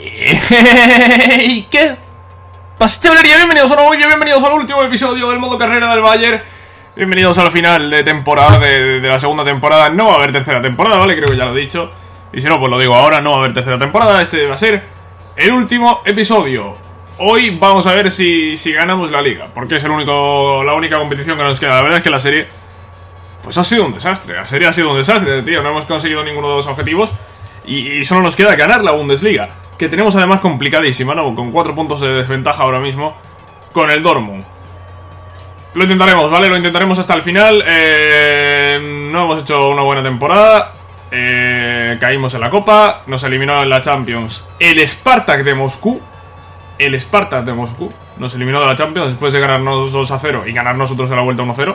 ¿Qué? Pastelería, bienvenidos a un nuevo vídeo, bienvenidos al último episodio del modo carrera del Bayern. Bienvenidos al final de temporada, de la segunda temporada. No va a haber tercera temporada, ¿vale? Creo que ya lo he dicho. Y si no, pues lo digo ahora, no va a haber tercera temporada. Este va a ser el último episodio. Hoy vamos a ver si ganamos la liga, porque es la única competición que nos queda. La verdad es que la serie, pues ha sido un desastre. La serie ha sido un desastre, tío. No hemos conseguido ninguno de los objetivos. Y solo nos queda ganar la Bundesliga, que tenemos además complicadísima, ¿no? Con 4 puntos de desventaja ahora mismo con el Dortmund. Lo intentaremos, ¿vale? Lo intentaremos hasta el final. No hemos hecho una buena temporada. Caímos en la Copa. Nos eliminó en la Champions el Spartak de Moscú. El Spartak de Moscú nos eliminó de la Champions después de ganarnos 2-0 y ganar nosotros en la vuelta 1-0.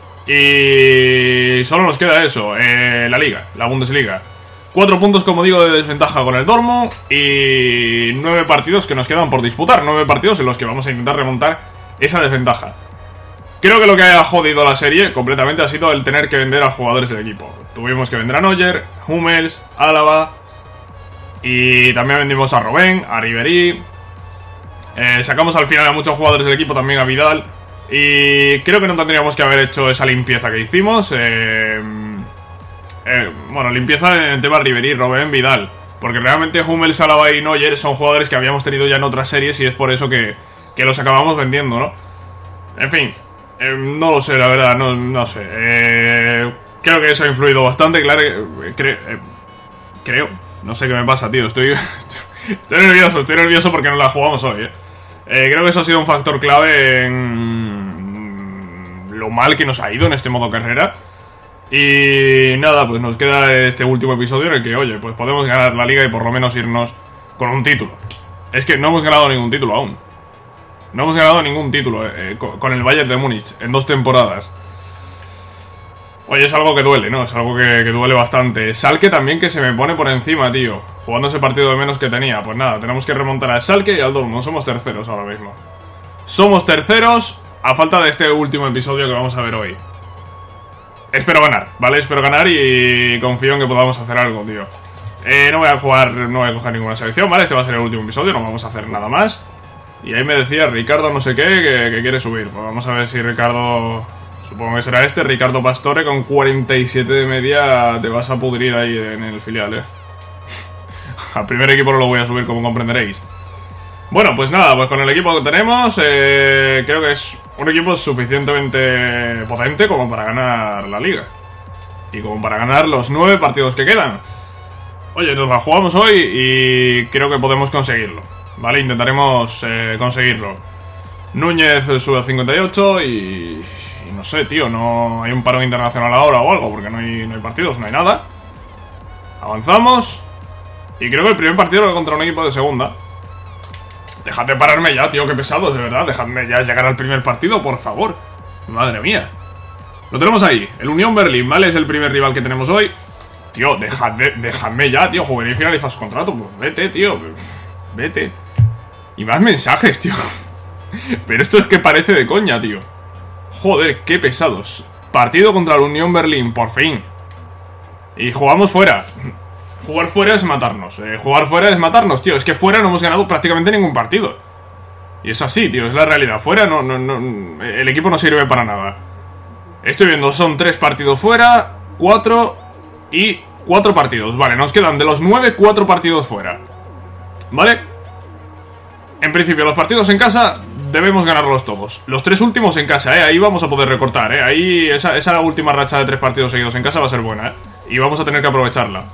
Y solo nos queda eso, la Liga, la Bundesliga. 4 puntos, como digo, de desventaja con el Dortmund. Y 9 partidos que nos quedan por disputar. 9 partidos en los que vamos a intentar remontar esa desventaja. Creo que lo que ha jodido la serie completamente ha sido el tener que vender a jugadores del equipo. Tuvimos que vender a Neuer, Hummels, Alaba. Y también vendimos a Robben, a Ribéry. Sacamos al final a muchos jugadores del equipo, también a Vidal. Y creo que no tendríamos que haber hecho esa limpieza que hicimos. Bueno, limpieza en el tema Ribéry, Robben, Vidal. Porque realmente Hummels, Alaba y Neuer son jugadores que habíamos tenido ya en otras series. Y es por eso que los acabamos vendiendo, ¿no? En fin, no lo sé, la verdad, no sé. Creo que eso ha influido bastante, claro. Creo. No sé qué me pasa, tío. Estoy nervioso porque no la jugamos hoy, Creo que eso ha sido un factor clave en lo mal que nos ha ido en este modo carrera. Y nada, pues nos queda este último episodio en el que, oye, pues podemos ganar la liga y por lo menos irnos con un título. Es que no hemos ganado ningún título aún. No hemos ganado ningún título con el Bayern de Múnich en 2 temporadas. Oye, es algo que duele, ¿no? Es algo que duele bastante. Schalke también, que se me pone por encima, tío. Jugando ese partido de menos que tenía. Pues nada, tenemos que remontar a Schalke y al Dortmund. Somos terceros ahora mismo. Somos terceros a falta de este último episodio que vamos a ver hoy. Espero ganar, ¿vale? Espero ganar y confío en que podamos hacer algo, tío. No voy a coger ninguna selección, ¿vale? Este va a ser el último episodio, no vamos a hacer nada más. Y ahí me decía Ricardo no sé qué que quiere subir. Pues vamos a ver si Ricardo... Supongo que será este, Ricardo Pastore, con 47 de media te vas a pudrir ahí en el filial, Al primer equipo no lo voy a subir, como comprenderéis. Bueno, pues nada, pues con el equipo que tenemos, creo que es un equipo suficientemente potente como para ganar la liga. Y como para ganar los 9 partidos que quedan. Oye, nos la jugamos hoy y creo que podemos conseguirlo, ¿vale? Intentaremos conseguirlo. Núñez sube a 58 y no sé, tío, no hay un parón internacional ahora o algo, porque no hay partidos, no hay nada. Avanzamos. Y creo que el primer partido era contra un equipo de segunda. Dejad de pararme ya, tío, qué pesados, de verdad. Dejadme ya llegar al primer partido, por favor. Madre mía. Lo tenemos ahí, el Unión Berlín, ¿vale? Es el primer rival que tenemos hoy. Tío, dejadme ya, tío. Juvenil finaliza su contrato, pues vete, tío. Vete. Y más mensajes, tío. Pero esto es que parece de coña, tío. Joder, qué pesados. Partido contra el Unión Berlín, por fin. Y jugamos fuera. Jugar fuera es matarnos. Jugar fuera es matarnos, tío. Es que fuera no hemos ganado prácticamente ningún partido. Y es así, tío, es la realidad. Fuera no, el equipo no sirve para nada. Estoy viendo, son 3 partidos fuera, 4 y 4 partidos. Vale, nos quedan de los 9, 4 partidos fuera. ¿Vale? En principio, los partidos en casa debemos ganarlos todos. Los 3 últimos en casa, ahí vamos a poder recortar, ahí esa última racha de 3 partidos seguidos en casa va a ser buena, y vamos a tener que aprovecharla.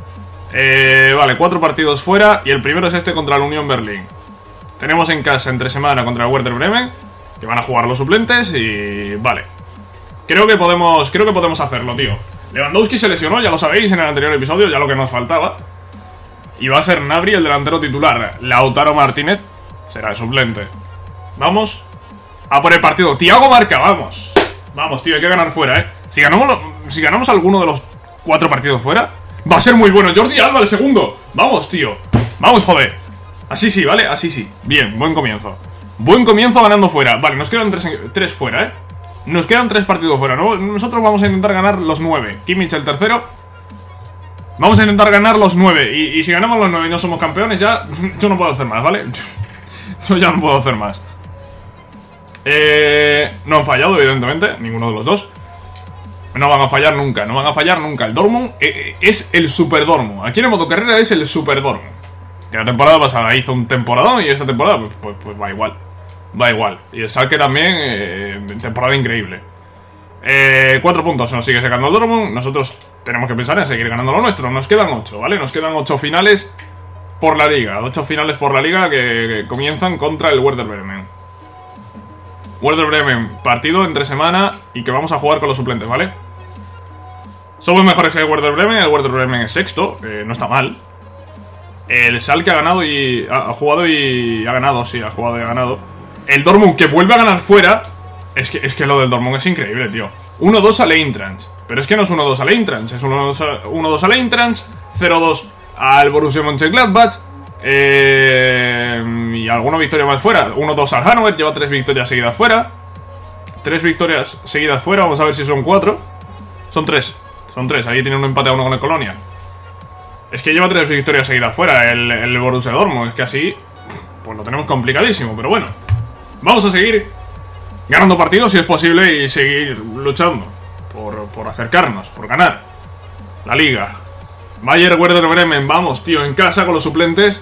Vale, 4 partidos fuera y el primero es este contra el Unión Berlín. Tenemos en casa entre semana contra el Werder Bremen, que van a jugar los suplentes y... Vale. Creo que podemos hacerlo, tío. Lewandowski se lesionó, ya lo sabéis en el anterior episodio, ya lo que nos faltaba. Y va a ser Gnabry el delantero titular. Lautaro Martínez será el suplente. Vamos a por el partido. Thiago marca, vamos. Vamos, tío, hay que ganar fuera, Si ganamos alguno de los 4 partidos fuera, va a ser muy bueno. Jordi Alba, el segundo. Vamos, tío. Vamos, joder. Así sí, ¿vale? Así sí. Bien, buen comienzo. Buen comienzo ganando fuera. Vale, nos quedan 3 fuera, Nos quedan 3 partidos fuera, ¿no? Nosotros vamos a intentar ganar los 9. Kimmich el tercero. Vamos a intentar ganar los 9. Y si ganamos los 9 y no somos campeones, ya yo no puedo hacer más, ¿vale? Yo ya no puedo hacer más. No han fallado, evidentemente, ninguno de los dos. No van a fallar nunca, no van a fallar nunca. El Dortmund es el Super Dortmund. Aquí en el modo carrera es el Super Dortmund. Que la temporada pasada hizo un temporadón y esta temporada pues va igual. Va igual. Y el Schalke también, temporada increíble. 4 puntos nos sigue sacando el Dortmund. Nosotros tenemos que pensar en seguir ganando lo nuestro. Nos quedan 8, ¿vale? Nos quedan 8 finales por la liga. 8 finales por la liga que comienzan contra el Werder Bremen. Werder Bremen, partido entre semana y que vamos a jugar con los suplentes, ¿vale? Somos mejores que el Werder Bremen. El Werder Bremen es sexto, no está mal. El Schalke ha ganado y... ha jugado y ha ganado, sí, ha jugado y ha ganado. El Dortmund que vuelve a ganar fuera. Es que lo del Dortmund es increíble, tío. 1-2 al Eintracht. Pero es que no es 1-2 al Eintracht, es 1-2 al Eintracht, 0-2 al Borussia Mönchengladbach. Y alguna victoria más fuera. 1-2 al Hannover, lleva 3 victorias seguidas fuera. 3 victorias seguidas fuera, vamos a ver si son 4. Son 3, ahí tiene un empate a 1 con el Colonia. Es que lleva 3 victorias seguidas fuera el Borussia Dortmund. Es que así, pues lo tenemos complicadísimo. Pero bueno, vamos a seguir ganando partidos si es posible y seguir luchando por acercarnos, por ganar la liga. Bayer Werder Bremen, vamos, tío, en casa con los suplentes.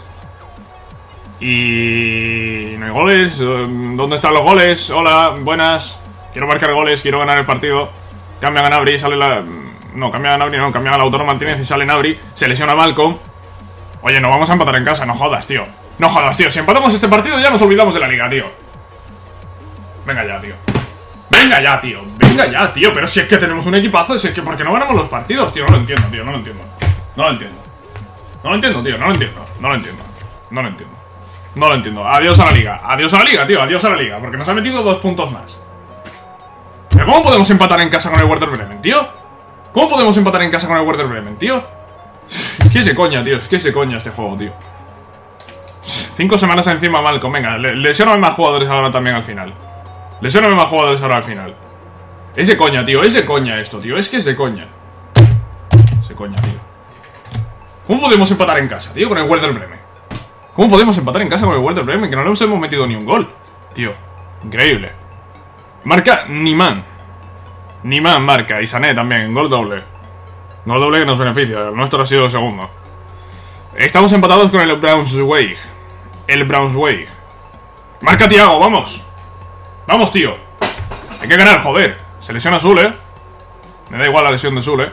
Y no hay goles. ¿Dónde están los goles? Hola, buenas. Quiero marcar goles, quiero ganar el partido. Cambia a Gnabry, sale la... No, cambia a Gnabry, no, cambia a Lautaro Martínez y sale Gnabry. Se lesiona Malcolm. Oye, no vamos a empatar en casa, no jodas, tío. No jodas, tío, si empatamos este partido ya nos olvidamos de la liga, tío. Venga ya, tío. Venga ya, tío. Venga ya, tío. Pero si es que tenemos un equipazo, si es que ¿por qué no ganamos los partidos, tío? No lo entiendo, tío, no lo entiendo. No lo entiendo. No lo entiendo, tío, no lo entiendo. No lo entiendo. No lo entiendo. No lo entiendo. Adiós a la liga. Adiós a la liga, tío. Adiós a la liga. Porque nos ha metido 2 puntos más. ¿Pero cómo podemos empatar en casa con el Werder Bremen, tío? ¿Cómo podemos empatar en casa con el Werder Bremen, tío? Es que es de coña, tío. Es que es de coña este juego, tío. 5 semanas encima Malcolm. Venga, lesioname más jugadores ahora también al final. Lesioname más jugadores ahora al final. Es de coña, tío. Es de coña esto, tío. Es que es de coña. Es de coña, tío. ¿Cómo podemos empatar en casa, tío, con el Werder Bremen? ¿Cómo podemos empatar en casa con el Werder Bremen? Que no nos hemos metido ni un gol, tío. Increíble. Marca Niemann. Niemann marca. Y Sané también. Gol doble. Gol doble que nos beneficia. El nuestro ha sido el segundo. Estamos empatados con el Braunschweig. El Braunschweig. Marca Thiago, vamos. Vamos, tío. Hay que ganar, joder. Se lesiona Zule. Me da igual la lesión de Zule.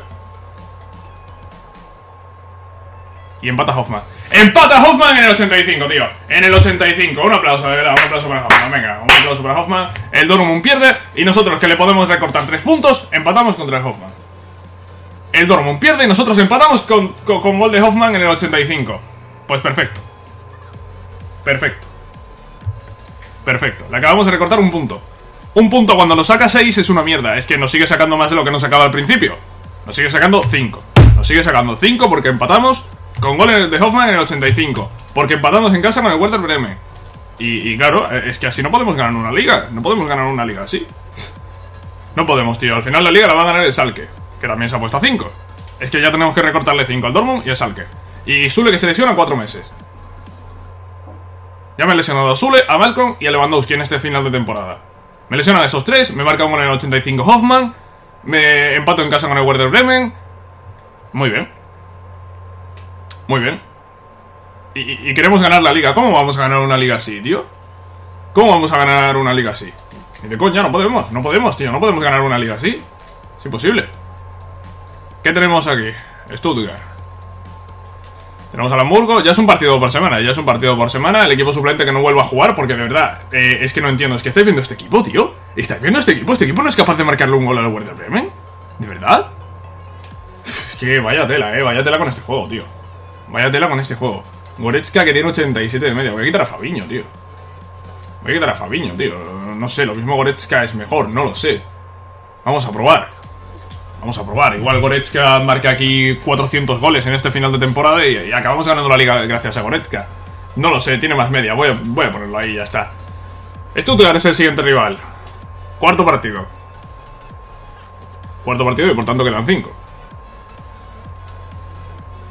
Y empata Hoffman. ¡Empata Hoffman en el 85, tío! En el 85. Un aplauso, de verdad. Un aplauso para Hoffman. Venga, un aplauso para Hoffman. El Dortmund pierde. Y nosotros, que le podemos recortar 3 puntos, empatamos contra el Hoffman. El Dortmund pierde y nosotros empatamos con gol de Hoffman en el 85. Pues perfecto. Perfecto. Perfecto. Le acabamos de recortar un punto. Un punto cuando nos saca 6 es una mierda. Es que nos sigue sacando más de lo que nos sacaba al principio. Nos sigue sacando 5. Nos sigue sacando 5 porque empatamos con goles de Hoffman en el 85. Porque empatamos en casa con el Werder Bremen. Y claro, es que así no podemos ganar una liga. No podemos ganar una liga así. No podemos, tío. Al final la liga la va a ganar el Schalke, que también se ha puesto a 5. Es que ya tenemos que recortarle 5 al Dortmund y al Schalke. Y Zule que se lesiona 4 meses. Ya me he lesionado a Zule, a Malcolm y a Lewandowski en este final de temporada. Me lesionan a estos 3, me marca un gol en el 85 Hoffman. Me empato en casa con el Werder Bremen. Muy bien. Muy bien. Y queremos ganar la liga. ¿Cómo vamos a ganar una liga así, tío? ¿Cómo vamos a ganar una liga así? Ni de coña, no podemos. No podemos, tío. No podemos ganar una liga así. Es imposible. ¿Qué tenemos aquí? Stuttgart. Tenemos al Hamburgo. Ya es un partido por semana. Ya es un partido por semana. El equipo suplente que no vuelva a jugar. Porque de verdad, es que no entiendo. Es que estáis viendo este equipo, tío. ¿Estáis viendo este equipo? ¿Este equipo no es capaz de marcarle un gol al Werder Bremen? ¿De verdad? Que vaya tela, vaya tela con este juego, tío. Vaya tela con este juego. Goretzka que tiene 87 de media. Voy a quitar a Fabinho, tío. Voy a quitar a Fabinho, tío. No sé, lo mismo Goretzka es mejor, no lo sé. Vamos a probar. Vamos a probar. Igual Goretzka marca aquí 400 goles en este final de temporada y acabamos ganando la liga gracias a Goretzka. No lo sé, tiene más media. Voy a ponerlo ahí, ya está. Stuttgart es el siguiente rival. Cuarto partido. Cuarto partido y por tanto quedan 5.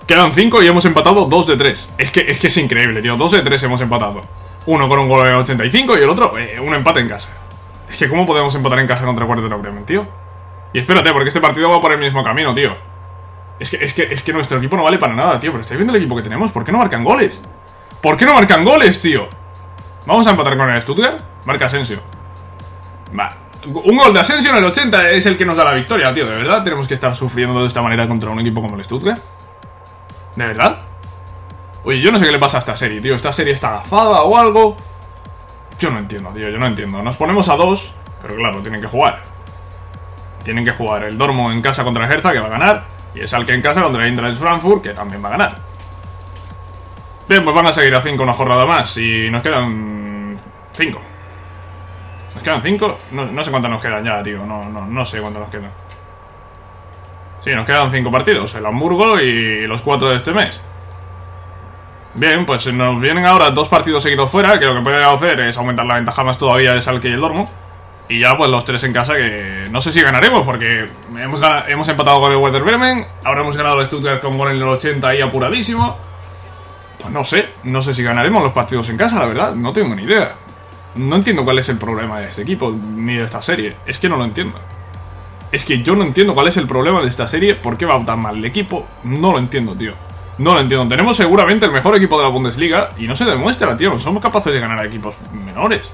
Quedan 5 y hemos empatado 2 de 3. Es que es increíble, tío. 2 de 3 hemos empatado. Uno con un gol en el 85 y el otro, un empate en casa. Es que ¿cómo podemos empatar en casa contra Werder Bremen, tío? Y espérate, porque este partido va por el mismo camino, tío. Es que nuestro equipo no vale para nada, tío. Pero estáis viendo el equipo que tenemos. ¿Por qué no marcan goles? ¿Por qué no marcan goles, tío? Vamos a empatar con el Stuttgart. Marca Asensio. Va. Un gol de Asensio en el 80 es el que nos da la victoria, tío. ¿De verdad tenemos que estar sufriendo de esta manera contra un equipo como el Stuttgart? ¿De verdad? Oye, yo no sé qué le pasa a esta serie, tío. ¿Esta serie está agafada o algo? Yo no entiendo, tío. Yo no entiendo. Nos ponemos a 2, pero claro, tienen que jugar. Tienen que jugar el Dortmund en casa contra el Hertha, que va a ganar. Y el Schalke en casa contra el Eintracht Frankfurt, que también va a ganar. Bien, pues van a seguir a 5 una jornada más. Y nos quedan 5. ¿Nos quedan 5? No sé cuántas nos quedan ya, tío. No sé cuántas nos quedan. Sí, nos quedan 5 partidos. El Hamburgo y los 4 de este mes. Bien, pues nos vienen ahora 2 partidos seguidos fuera. Que lo que puede hacer es aumentar la ventaja más todavía de Schalke y el Dortmund. Y ya pues los 3 en casa, que no sé si ganaremos, porque hemos empatado con el Werder Bremen. Ahora hemos ganado el Stuttgart con gol en el 80 ahí apuradísimo. Pues no sé si ganaremos los partidos en casa, la verdad. No tengo ni idea. No entiendo cuál es el problema de este equipo, ni de esta serie. Es que no lo entiendo. Es que yo no entiendo cuál es el problema de esta serie. ¿Por qué va tan mal el equipo? No lo entiendo, tío. No lo entiendo. Tenemos seguramente el mejor equipo de la Bundesliga y no se demuestra, tío. No somos capaces de ganar a equipos menores.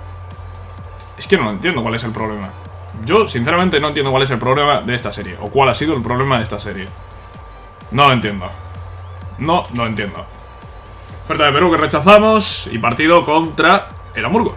Es que no lo entiendo cuál es el problema. Yo, sinceramente, no entiendo cuál es el problema de esta serie. O cuál ha sido el problema de esta serie. No lo entiendo. No lo entiendo. Oferta de Perú que rechazamos. Y partido contra el Hamburgo.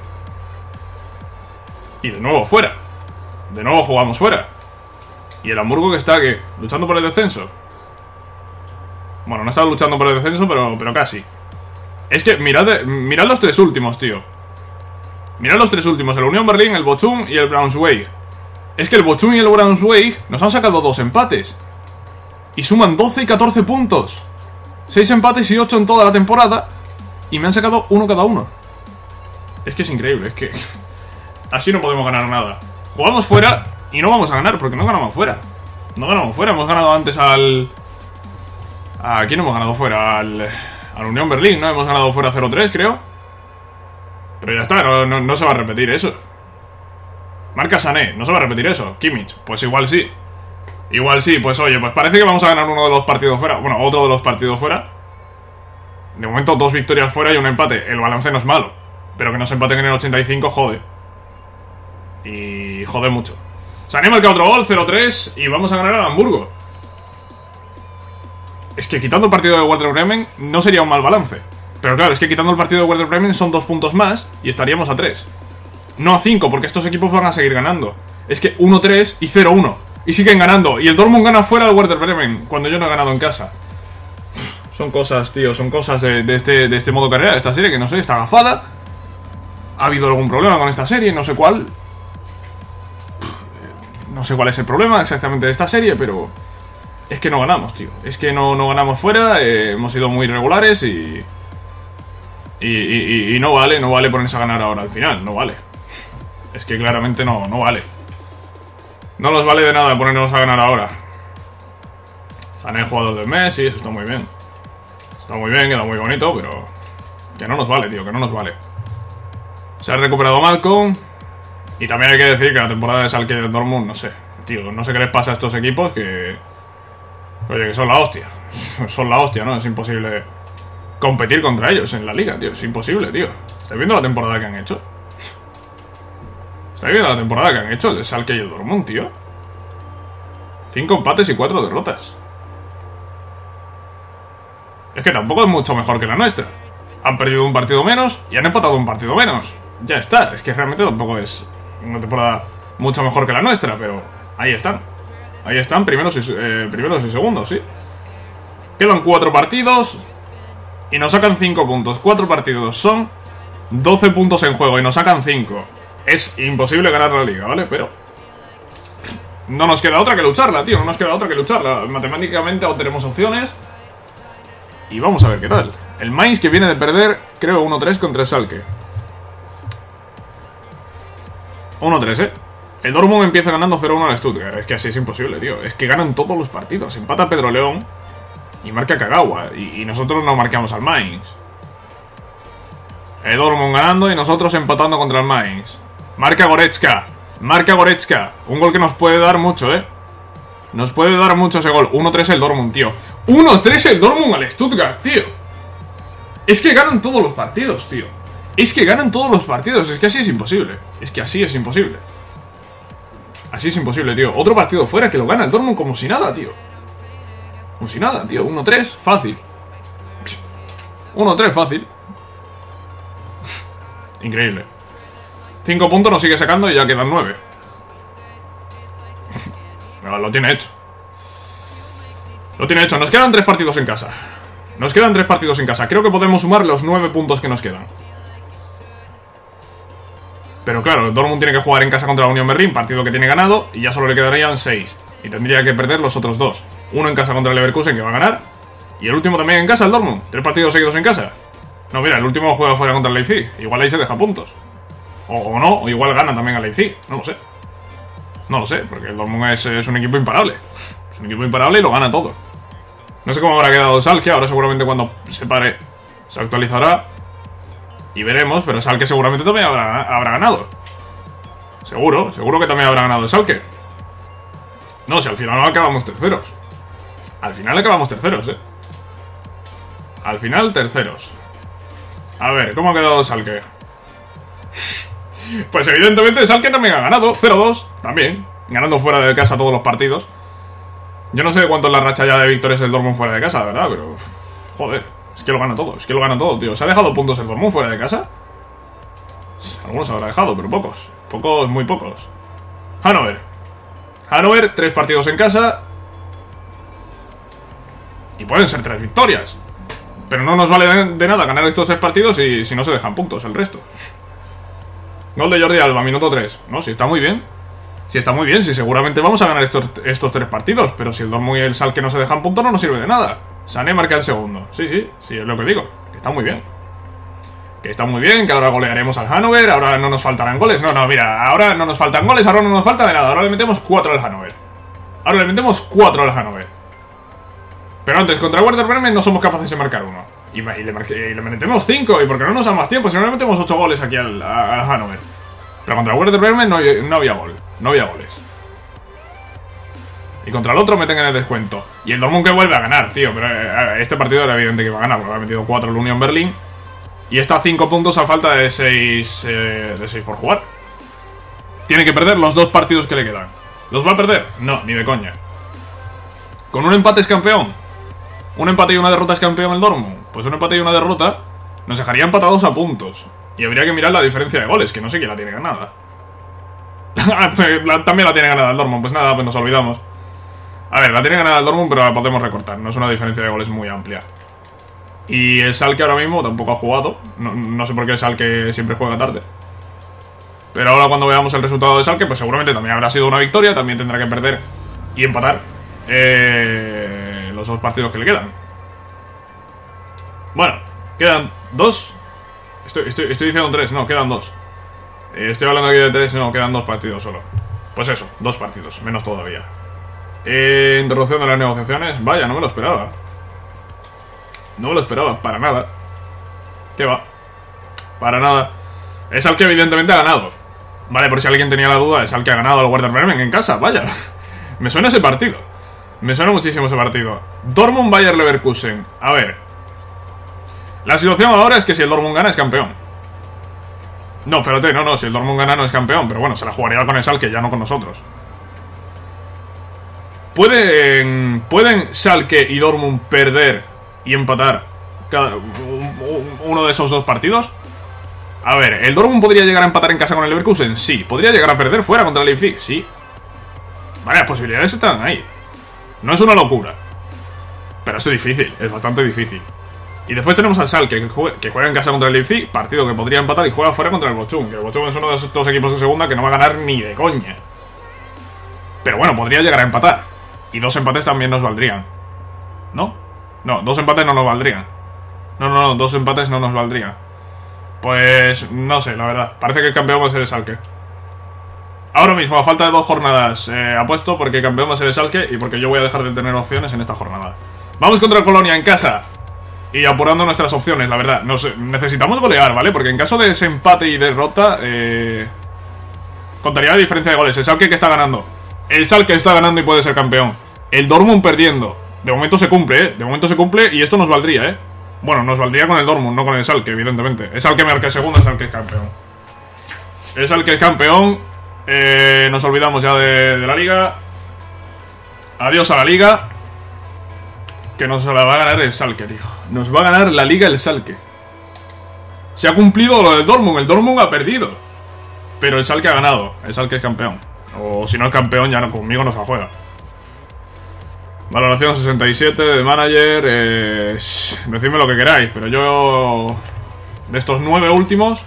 Y de nuevo fuera. De nuevo jugamos fuera. Y el Hamburgo que está, ¿qué? ¿Luchando por el descenso? Bueno, no está luchando por el descenso, pero casi. Es que mirad los 3 últimos, tío. Mirad los 3 últimos, el Unión Berlín, el Bochum y el Braunschweig. Es que el Bochum y el Braunschweig nos han sacado 2 empates. Y suman 12 y 14 puntos. 6 empates y 8 en toda la temporada. Y me han sacado 1 cada uno. Es que es increíble, es que... así no podemos ganar nada. Jugamos fuera y no vamos a ganar, porque no ganamos fuera. No ganamos fuera, hemos ganado antes al... ¿A quién hemos ganado fuera? Al Unión Berlín, ¿no? Hemos ganado fuera 0-3, creo. Pero ya está, no se va a repetir eso. Marca Sané, no se va a repetir eso. Kimmich, pues igual sí. Igual sí, pues oye, pues parece que vamos a ganar uno de los partidos fuera. Bueno, otro de los partidos fuera. De momento 2 victorias fuera y un empate. El balance no es malo, pero que nos empaten en el 85 jode. Y jode mucho. Sané marca otro gol, 0-3. Y vamos a ganar al Hamburgo. Es que quitando el partido de Werder Bremen no sería un mal balance. Pero claro, es que quitando el partido de Werder Bremen son 2 puntos más y estaríamos a 3. No a 5, porque estos equipos van a seguir ganando. Es que 1-3 y 0-1. Y siguen ganando. Y el Dortmund gana fuera del Werder Bremen, cuando yo no he ganado en casa. Son cosas, tío, son cosas de este modo carrera, de esta serie, que no sé, está agafada. Ha habido algún problema con esta serie, no sé cuál. No sé cuál es el problema exactamente de esta serie, pero... es que no ganamos, tío. Es que no ganamos fuera, hemos sido muy irregulares y no vale ponerse a ganar ahora al final, no vale. Es que claramente no vale. No nos vale de nada ponernos a ganar ahora. Sané jugador del mes, sí, eso está muy bien. Está muy bien, queda muy bonito, pero... que no nos vale, tío, que no nos vale. Se ha recuperado Malcolm. Y también hay que decir que la temporada de Schalke y del Dortmund, no sé, tío, no sé qué les pasa a estos equipos que... oye, que son la hostia. Son la hostia, ¿no? Es imposible competir contra ellos en la liga, tío. Es imposible, tío. ¿Estáis viendo la temporada que han hecho? ¿Estáis viendo la temporada que han hecho el Schalke y el Dortmund, tío? 5 empates y 4 derrotas. Es que tampoco es mucho mejor que la nuestra. Han perdido un partido menos y han empatado un partido menos. Ya está, es que realmente tampoco es una temporada mucho mejor que la nuestra, pero ahí están. Ahí están, primeros y segundos, sí. Quedan 4 partidos y nos sacan 5 puntos. 4 partidos son 12 puntos en juego y nos sacan 5. Es imposible ganar la liga, ¿vale? Pero no nos queda otra que lucharla, tío. No nos queda otra que lucharla. Matemáticamente aún tenemos opciones. Y vamos a ver qué tal. El Mainz, que viene de perder, creo, 1-3 contra Schalke. 1-3, ¿eh? El Dortmund empieza ganando 0-1 al Stuttgart. Es que así es imposible, tío. Es que ganan todos los partidos. Empata Pedro León. Y marca Kagawa. Y nosotros no marcamos al Mainz. El Dortmund ganando y nosotros empatando contra el Mainz. Marca Goretzka. Marca Goretzka. Un gol que nos puede dar mucho, Nos puede dar mucho ese gol. 1-3 el Dortmund, tío. 1-3 el Dortmund al Stuttgart, tío. Es que ganan todos los partidos, tío. Es que ganan todos los partidos. Es que así es imposible. Es que así es imposible. Así es imposible, tío. Otro partido fuera que lo gana el Dortmund como si nada, tío. Como si nada, tío. 1-3, fácil. 1-3, fácil. Increíble. 5 puntos nos sigue sacando y ya quedan 9. Lo tiene hecho. Lo tiene hecho. Nos quedan 3 partidos en casa. Nos quedan 3 partidos en casa. Creo que podemos sumar los 9 puntos que nos quedan. Pero claro, el Dortmund tiene que jugar en casa contra la Unión Berlín, partido que tiene ganado, y ya solo le quedarían 6. Y tendría que perder los otros 2. Uno en casa contra el Leverkusen, que va a ganar. Y el último también en casa, el Dortmund. 3 partidos seguidos en casa. No, mira, el último juega fuera contra el Leipzig. Igual ahí se deja puntos. O no, o igual gana también al Leipzig. No lo sé. No lo sé, porque el Dortmund es un equipo imparable. Es un equipo imparable y lo gana todo. No sé cómo habrá quedado el Schalke. Ahora seguramente cuando se pare se actualizará. Y veremos, pero Schalke seguramente también habrá ganado. Seguro que también habrá ganado el Schalke. No, si al final acabamos terceros. Al final acabamos terceros, Al final terceros. A ver, ¿cómo ha quedado el Schalke? Pues evidentemente el Schalke también ha ganado. 0-2, también. Ganando fuera de casa todos los partidos. Yo no sé cuánto es la racha ya de victorias del Dortmund fuera de casa, la verdad, pero... Joder, es que lo gana todo, tío. ¿Se ha dejado puntos el Dortmund fuera de casa? Algunos se habrá dejado, pero pocos. Pocos, muy pocos. Hannover, 3 partidos en casa. Y pueden ser 3 victorias. Pero no nos vale de nada ganar estos 3 partidos si no se dejan puntos el resto. Gol de Jordi Alba, minuto 3. No, si está muy bien. Si está muy bien, si seguramente vamos a ganar estos 3 partidos. Pero si el Dortmund y el Schalke no se dejan puntos, no nos sirve de nada. Sané marca el segundo. Sí, es lo que digo. Que está muy bien. Que está muy bien, que ahora golearemos al Hannover. Ahora no nos faltarán goles. No, mira, ahora no nos faltan goles. Ahora no nos falta de nada. Ahora le metemos 4 al Hannover. Pero antes, contra Werder Bremen no somos capaces de marcar 1. Y le metemos 5. Y porque no nos da más tiempo. Si no le metemos 8 goles aquí al Hannover. Pero contra Werder Bremen no había gol. No había goles. Y contra el otro meten en el descuento. Y el Dortmund que vuelve a ganar, tío. Pero este partido era evidente que iba a ganar, porque ha metido 4 el Unión Berlín. Y está a 5 puntos a falta de 6 por jugar. Tiene que perder los 2 partidos que le quedan. ¿Los va a perder? No, ni de coña. ¿Con un empate es campeón? ¿Un empate y una derrota es campeón el Dortmund? Pues un empate y una derrota nos dejaría empatados a puntos. Y habría que mirar la diferencia de goles, que no sé quién la tiene ganada. También la tiene ganada el Dortmund, pues nada, pues nos olvidamos. A ver, la tiene ganada el Dortmund, pero la podemos recortar. No es una diferencia de goles muy amplia. Y el Schalke ahora mismo tampoco ha jugado. No sé por qué el Schalke siempre juega tarde. Pero ahora cuando veamos el resultado de Schalke, pues seguramente también habrá sido una victoria. También tendrá que perder y empatar los 2 partidos que le quedan. Bueno, quedan 2. Estoy diciendo 3, no, quedan 2. Estoy hablando aquí de 3, no, quedan 2 partidos solo. Pues eso, 2 partidos, menos todavía. Interrupción de las negociaciones. Vaya, no me lo esperaba. No me lo esperaba, para nada. ¿Qué va? Para nada. Es al que evidentemente ha ganado. Vale, por si alguien tenía la duda, es al que ha ganado al Werder Bremen en casa, vaya. Me suena ese partido. Me suena muchísimo ese partido. Dortmund Bayer Leverkusen. A ver. La situación ahora es que si el Dortmund gana es campeón. No, espérate, no, si el Dortmund gana no es campeón. Pero bueno, se la jugaría con el Schalke, ya no con nosotros. ¿Pueden Schalke y Dortmund perder y empatar uno de esos 2 partidos? A ver, ¿el Dortmund podría llegar a empatar en casa con el Leverkusen? Sí. ¿Podría llegar a perder fuera contra el Leipzig? Sí. Vale, las posibilidades están ahí. No es una locura, pero es difícil, es bastante difícil. Y después tenemos al Schalke, que juega en casa contra el Leipzig, partido que podría empatar, y juega fuera contra el Bochum, que el Bochum es uno de esos 2 equipos de segunda que no va a ganar ni de coña. Pero bueno, podría llegar a empatar. Y 2 empates también nos valdrían. ¿No? No, 2 empates no nos valdrían. No, 2 empates no nos valdrían. Pues no sé, la verdad. Parece que el campeón va a ser el Schalke. Ahora mismo, a falta de 2 jornadas, apuesto porque el campeón va a ser el Schalke y porque yo voy a dejar de tener opciones en esta jornada. Vamos contra el Colonia en casa. Y apurando nuestras opciones, la verdad. Necesitamos golear, ¿vale? Porque en caso de ese empate y derrota, contaría la diferencia de goles. El Schalke que está ganando. El Schalke está ganando y puede ser campeón. El Dortmund perdiendo. De momento se cumple, ¿eh? De momento se cumple y esto nos valdría, ¿eh? Bueno, nos valdría con el Dortmund, no con el Schalke, evidentemente. El Schalke marca el segundo, el Schalke es campeón. El Schalke es campeón. Nos olvidamos ya de la liga. Adiós a la liga. Que nos la va a ganar el Schalke, tío. Nos va a ganar la liga el Schalke. Se ha cumplido lo del Dortmund. El Dortmund ha perdido. Pero el Schalke ha ganado. El Schalke es campeón. O si no es campeón, ya no, conmigo no se la juega. Valoración 67 de manager. Decidme lo que queráis. Pero yo... De estos 9 últimos...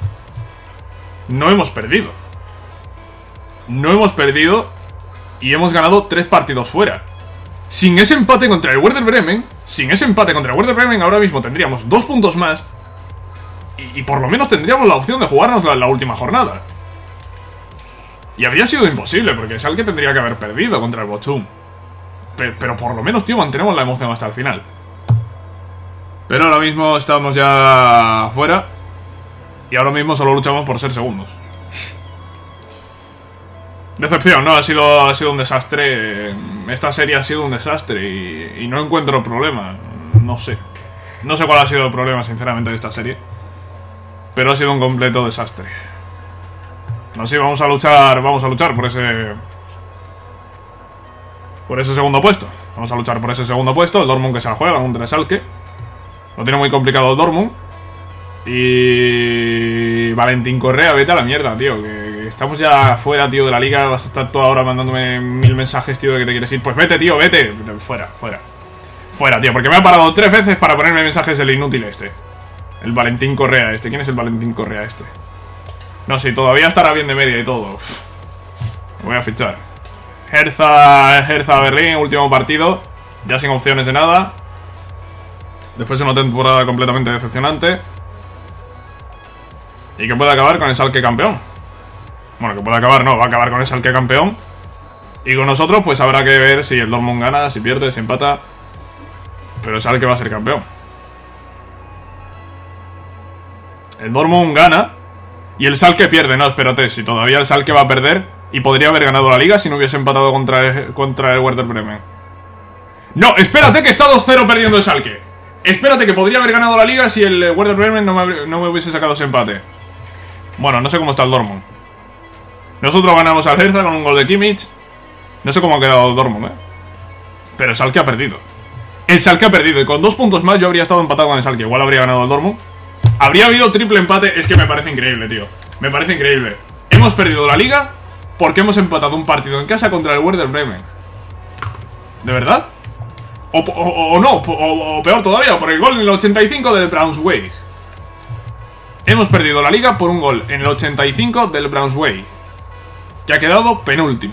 No hemos perdido. No hemos perdido. Y hemos ganado 3 partidos fuera. Sin ese empate contra el Werder Bremen, ahora mismo tendríamos 2 puntos más. Y por lo menos tendríamos la opción de jugarnos la última jornada. Y habría sido imposible, porque es el que tendría que haber perdido contra el Bochum. Pero por lo menos, tío, mantenemos la emoción hasta el final. Pero ahora mismo estamos ya fuera. Y ahora mismo solo luchamos por ser segundos. Decepción, ¿no? Ha sido un desastre. Esta serie ha sido un desastre y no encuentro problema. No sé. No sé cuál ha sido el problema, sinceramente, de esta serie. Pero ha sido un completo desastre. No sé, vamos a luchar por ese... Por ese segundo puesto. Vamos a luchar por ese segundo puesto. El Dortmund que se la juega contra el Schalke. Lo tiene muy complicado el Dortmund. Y... Valentín Correa, vete a la mierda, tío. Que estamos ya fuera, tío, de la liga. Vas a estar toda hora mandándome 1000 mensajes, tío, de que te quieres ir. Pues vete, tío, vete. Fuera. Fuera, tío, porque me ha parado 3 veces para ponerme mensajes del inútil este. El Valentín Correa este. ¿Quién es el Valentín Correa este? No sé, todavía estará bien de media y todo. Voy a fichar. Hertha Berlín, último partido. Ya sin opciones de nada. Después de una temporada completamente decepcionante. Y que puede acabar con el Schalke campeón. Bueno, que puede acabar, no, va a acabar con el Schalke campeón. Y con nosotros pues habrá que ver si el Dortmund gana, si pierde, si empata. Pero el Schalke va a ser campeón. El Dortmund gana y el Schalke pierde. No, espérate, si todavía el Schalke va a perder y podría haber ganado la liga si no hubiese empatado contra el Werder Bremen. No, espérate que está 2-0 perdiendo el Schalke. Espérate que podría haber ganado la liga si el Werder Bremen no me hubiese sacado ese empate. Bueno, no sé cómo está el Dortmund. Nosotros ganamos al Hertha con un gol de Kimmich. No sé cómo ha quedado el Dortmund, pero el Schalke ha perdido. El Schalke ha perdido y con 2 puntos más yo habría estado empatado con el Schalke. Igual habría ganado el Dortmund. Habría habido triple empate. Es que me parece increíble, tío. Me parece increíble. Hemos perdido la liga porque hemos empatado un partido en casa contra el Werder Bremen. ¿De verdad? O no, o peor todavía, por el gol en el 85 del Braunschweig. Hemos perdido la liga por un gol en el 85 del Braunschweig, que ha quedado penúltimo.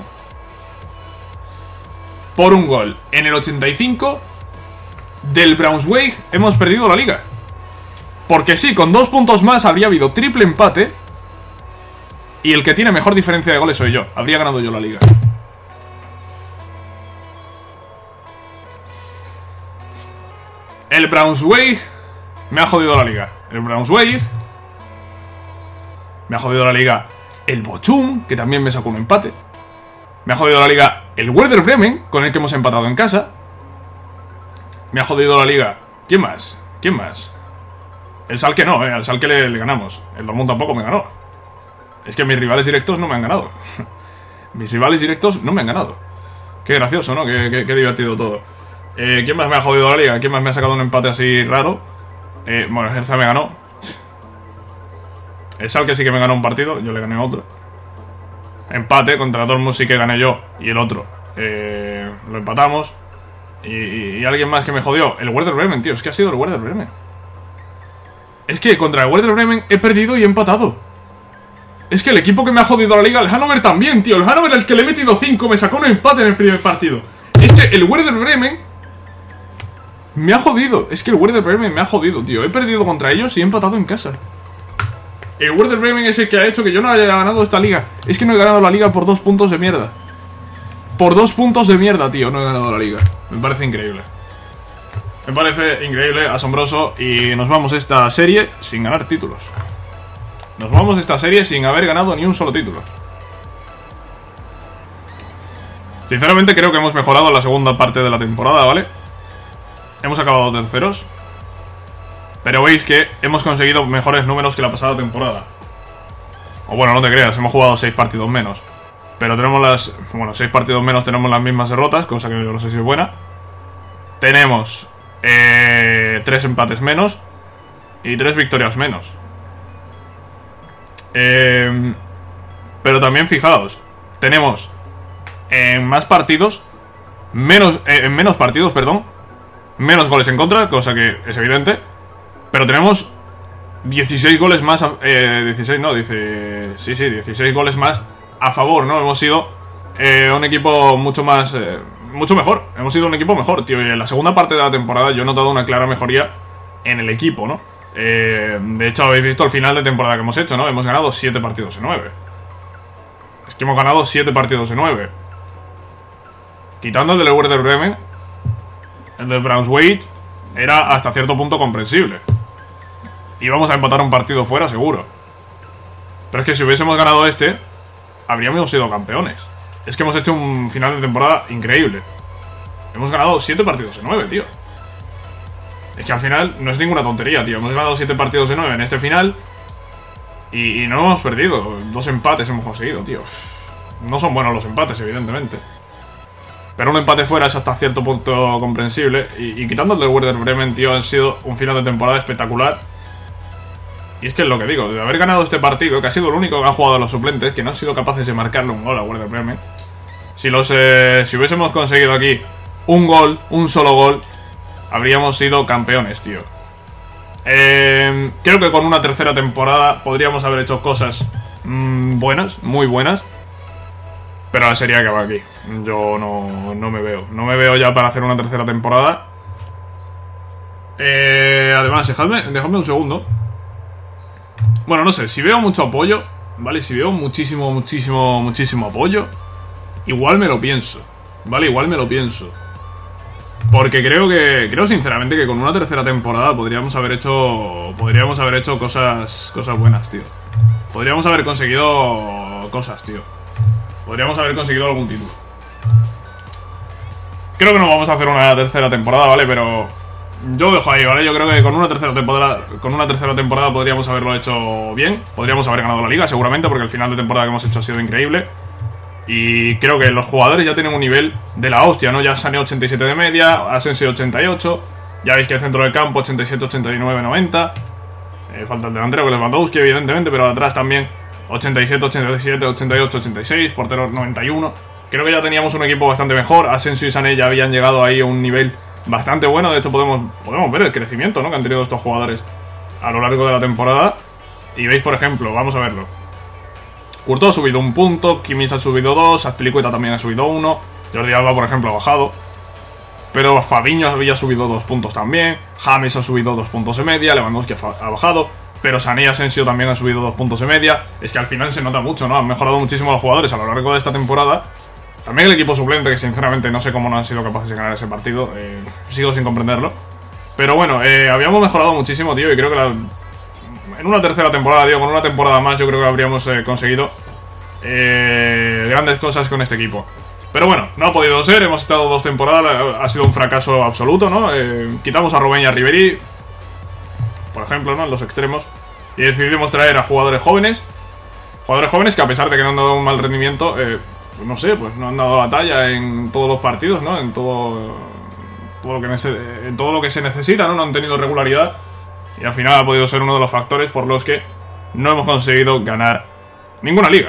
Por un gol en el 85 del Braunschweig hemos perdido la liga. Porque sí, con 2 puntos más habría habido triple empate. Y el que tiene mejor diferencia de goles soy yo. Habría ganado yo la liga. El Braunschweig me ha jodido la liga. El Braunschweig me ha jodido la liga. El Bochum, que también me sacó un empate. Me ha jodido la liga el Werder Bremen, con el que hemos empatado en casa. Me ha jodido la liga. ¿Quién más? ¿Quién más? El Schalke no, al Schalke le ganamos. El Dortmund tampoco me ganó. Es que mis rivales directos no me han ganado. Mis rivales directos no me han ganado. Qué gracioso, ¿no? Qué divertido todo. ¿Quién más me ha jodido la liga? ¿Quién más me ha sacado un empate así raro? Bueno, el Hertha me ganó. El Schalke sí que me ganó un partido. Yo le gané otro. Empate, contra Dortmund sí que gané yo. Y el otro lo empatamos. Y alguien más que me jodió. El Werder Bremen, tío. Es que ha sido el Werder Bremen. Es que contra el Werder Bremen he perdido y he empatado. Es que el equipo que me ha jodido la liga, el Hannover también, tío. El Hannover, el que le he metido 5, me sacó un empate en el primer partido. Es que el Werder Bremen me ha jodido. Es que el Werder Bremen me ha jodido, tío. He perdido contra ellos y he empatado en casa. El Werder Bremen es el que ha hecho que yo no haya ganado esta liga. Es que no he ganado la liga por 2 puntos de mierda. Por 2 puntos de mierda, tío. No he ganado la liga. Me parece increíble. Me parece increíble, asombroso. Y nos vamos esta serie sin ganar títulos. Nos vamos esta serie sin haber ganado ni un solo título. Sinceramente creo que hemos mejorado la segunda parte de la temporada, ¿vale? Hemos acabado terceros. Pero veis que hemos conseguido mejores números que la pasada temporada. O bueno, no te creas, hemos jugado 6 partidos menos. Pero tenemos las... Bueno, 6 partidos menos, tenemos las mismas derrotas, cosa que yo no sé si es buena. Tenemos 3 empates menos y 3 victorias menos. Pero también fijaos, tenemos en más partidos en menos partidos, perdón, menos goles en contra, cosa que es evidente. Pero tenemos 16 goles más 16 goles más a favor, ¿no? Hemos sido un equipo mucho más mucho mejor, hemos sido un equipo mejor, tío. Y en la segunda parte de la temporada yo he notado una clara mejoría en el equipo, ¿no? De hecho habéis visto el final de temporada que hemos hecho, ¿no? Hemos ganado 7 partidos de 9. Es que hemos ganado 7 partidos de 9. Quitando el del Werder Bremen, el del Braunschweig era hasta cierto punto comprensible. Íbamos a empatar un partido fuera, seguro. Pero es que si hubiésemos ganado este, habríamos sido campeones. Es que hemos hecho un final de temporada increíble. Hemos ganado 7 partidos de 9, tío. Es que al final no es ninguna tontería, tío. Hemos ganado 7 partidos de 9 en este final y no hemos perdido. 2 empates hemos conseguido, tío. No son buenos los empates, evidentemente. Pero un empate fuera es hasta cierto punto comprensible. Y quitando el del Werder Bremen, tío, ha sido un final de temporada espectacular. Y es que es lo que digo, de haber ganado este partido, que ha sido el único que ha jugado a los suplentes, que no han sido capaces de marcarle un gol a Werder Bremen. Si hubiésemos conseguido aquí un gol, un solo gol, habríamos sido campeones, tío. Creo que con una tercera temporada podríamos haber hecho cosas buenas, muy buenas. Pero la serie acaba aquí. Yo no me veo. No me veo ya para hacer una tercera temporada. Además, dejadme un segundo. Bueno, no sé, si veo mucho apoyo, ¿vale? Si veo muchísimo apoyo, igual me lo pienso, ¿vale? Igual me lo pienso. Porque creo sinceramente que con una tercera temporada podríamos haber hecho cosas buenas, tío. Podríamos haber conseguido cosas, tío. Podríamos haber conseguido algún título. Creo que no vamos a hacer una tercera temporada, ¿vale? Pero yo lo dejo ahí, ¿vale? Yo creo que con una tercera temporada podríamos haberlo hecho bien. Podríamos haber ganado la liga, seguramente, porque el final de temporada que hemos hecho ha sido increíble. Y creo que los jugadores ya tienen un nivel de la hostia, ¿no? Ya Sané 87 de media, Asensio 88. Ya veis que el centro del campo 87, 89, 90. Falta el delantero que es Lewandowski, evidentemente, pero atrás también 87, 87, 88, 86. Portero 91. Creo que ya teníamos un equipo bastante mejor. Asensio y Sané ya habían llegado ahí a un nivel bastante bueno. De hecho podemos ver el crecimiento, ¿no?, que han tenido estos jugadores a lo largo de la temporada. Y veis, por ejemplo, vamos a verlo, Courtois ha subido 1 punto, Kimmich ha subido 2, Azpilicueta también ha subido 1, Jordi Alba, por ejemplo, ha bajado. Pero Fabinho había subido 2 puntos también, James ha subido 2 puntos de media, Lewandowski ha bajado, pero Sané y Asensio también han subido 2 puntos de media. Es que al final se nota mucho, ¿no? Han mejorado muchísimo los jugadores a lo largo de esta temporada. También el equipo suplente, que sinceramente no sé cómo no han sido capaces de ganar ese partido, sigo sin comprenderlo. Pero bueno, habíamos mejorado muchísimo, tío, y creo que en una tercera temporada, tío, con una temporada más, yo creo que habríamos conseguido grandes cosas con este equipo. Pero bueno, no ha podido ser, hemos estado 2 temporadas, ha sido un fracaso absoluto, ¿no? Quitamos a Robben y a Ribéry, por ejemplo, ¿no?, en los extremos, y decidimos traer a jugadores jóvenes que, a pesar de que no han dado un mal rendimiento, no sé, pues no han dado la talla en todos los partidos, ¿no? En todo lo que se necesita, ¿no? No han tenido regularidad. Y al final ha podido ser uno de los factores por los que no hemos conseguido ganar ninguna liga.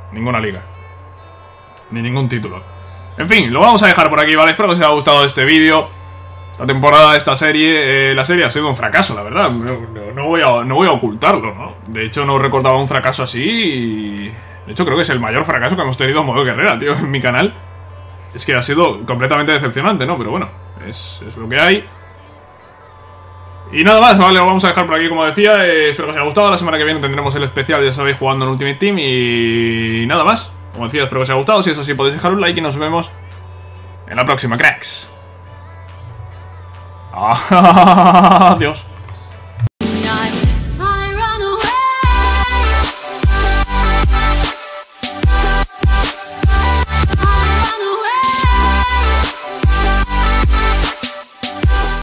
Ni ningún título. En fin, lo vamos a dejar por aquí, ¿vale? Espero que os haya gustado este vídeo, esta temporada, esta serie. La serie ha sido un fracaso, la verdad. No voy a ocultarlo, ¿no? De hecho, no recordaba un fracaso así. Y de hecho, creo que es el mayor fracaso que hemos tenido en modo guerrera, tío, en mi canal. Es que ha sido completamente decepcionante, ¿no? Pero bueno, es lo que hay. Y nada más, vale, lo vamos a dejar por aquí, como decía. Espero que os haya gustado. La semana que viene tendremos el especial, ya sabéis, jugando en Ultimate Team. Y nada más, como decía, espero que os haya gustado. Si es así, podéis dejar un like y nos vemos en la próxima, cracks. Adiós.